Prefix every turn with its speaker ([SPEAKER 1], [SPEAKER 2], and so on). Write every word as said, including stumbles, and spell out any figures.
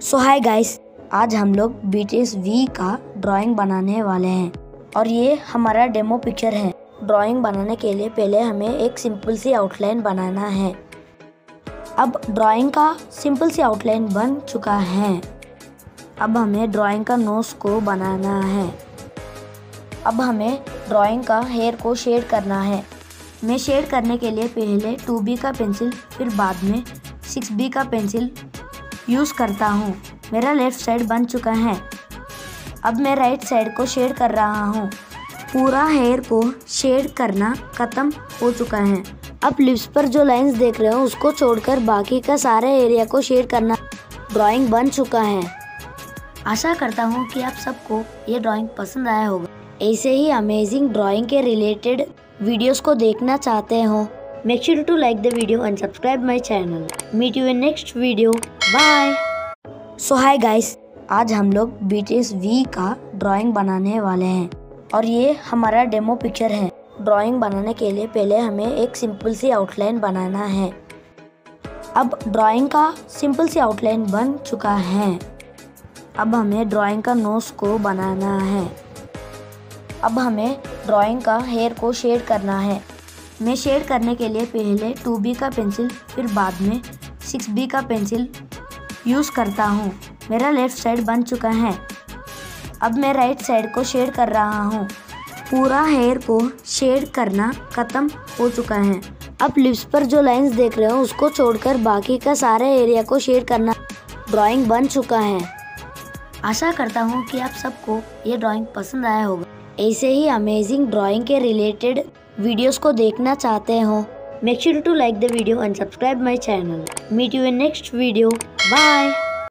[SPEAKER 1] सो hi guys, आज हम लोग बी टी एस वी का ड्राइंग बनाने वाले हैं और ये हमारा डेमो पिक्चर है। ड्राइंग बनाने के लिए पहले हमें एक सिंपल सी आउटलाइन बनाना है। अब ड्राइंग का सिंपल सी आउटलाइन बन चुका है। अब हमें ड्राइंग का नोज को बनाना है। अब हमें ड्राइंग का हेयर को शेड करना है। मैं शेड करने के लिए पहले टू बी का पेंसिल फिर बाद में सिक्स बी का पेंसिल यूज़ करता हूँ। मेरा लेफ़्ट साइड बन चुका है। अब मैं राइट साइड को शेड कर रहा हूँ। पूरा हेयर को शेड करना ख़त्म हो चुका है। अब लिप्स पर जो लाइंस देख रहे हो उसको छोड़कर बाकी का सारे एरिया को शेड करना। ड्राइंग बन चुका है। आशा करता हूँ कि आप सबको ये ड्राइंग पसंद आया होगा। ऐसे ही अमेजिंग ड्राइंग के रिलेटेड वीडियोस को देखना चाहते हो, make sure to like the video and subscribe my channel. Meet you in next video. Bye. So hi guys, आज हम लोग बी टी एस वी का ड्राइंग बनाने वाले हैं और ये हमारा डेमो पिक्चर है। ड्राइंग बनाने के लिए पहले हमें एक सिंपल सी आउटलाइन बनाना है। अब ड्राइंग का सिंपल सी आउटलाइन बन चुका है। अब हमें ड्राइंग का नोज को बनाना है। अब हमें ड्राइंग का हेयर को शेड करना है। मैं शेड करने के लिए पहले टू बी का पेंसिल फिर बाद में सिक्स बी का पेंसिल यूज़ करता हूँ। मेरा लेफ़्ट साइड बन चुका है। अब मैं राइट साइड को शेड कर रहा हूँ। पूरा हेयर को शेड करना ख़त्म हो चुका है। अब लिप्स पर जो लाइंस देख रहे हो उसको छोड़कर बाकी का सारे एरिया को शेड करना। ड्राइंग बन चुका है। आशा करता हूँ कि आप सबको ये ड्राइंग पसंद आया होगा। ऐसे ही अमेजिंग ड्राइंग के रिलेटेड वीडियोस को देखना चाहते हो, make sure to like the video and subscribe my channel. Meet you in next video. Bye.